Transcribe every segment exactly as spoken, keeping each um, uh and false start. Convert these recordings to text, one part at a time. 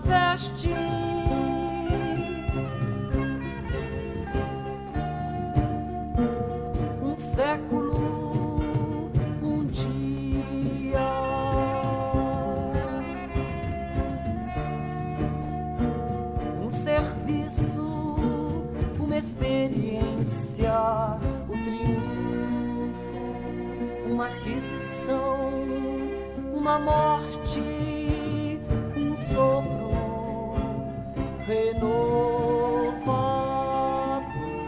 veste. Um século, um dia. Um serviço, uma experiência, o triunfo, uma aquisição, uma morte, um sopro renovado.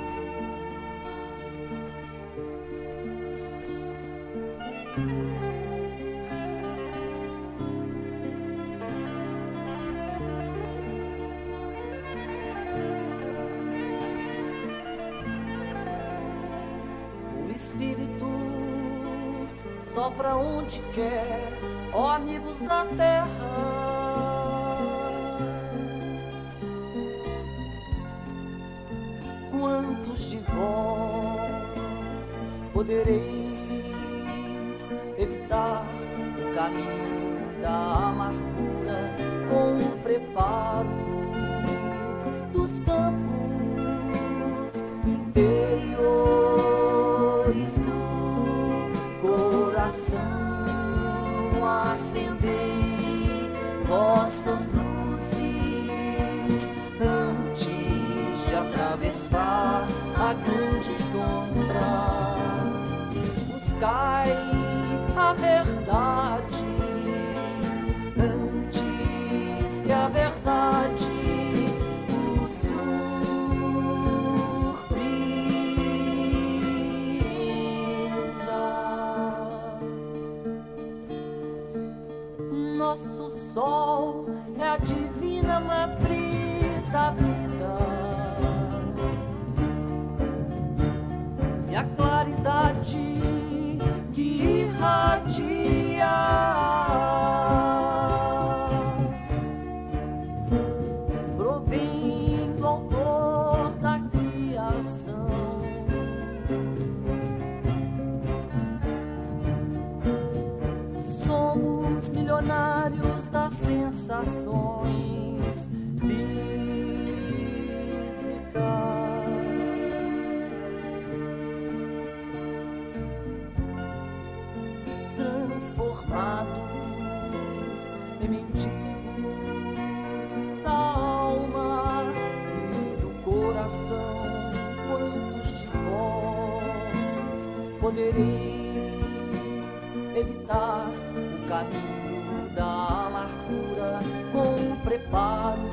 O Espírito sopra onde quer, ó amigos da terra. Quantos de vós podereis evitar o caminho da amargura com o preparo dos campos interiores do coração? Acendei vossas luzes antes de atravessar a grande sombra. Buscai a verdade antes que a verdade os surpreenda. Nosso sol é a divina matriz da vida, e a claridade que irradia provém do autor da criação. Somos milionários das sensações físicas, transformados em mendigos da alma e do coração. Quantos de vós podereis evitar o caminho da amargura com o preparo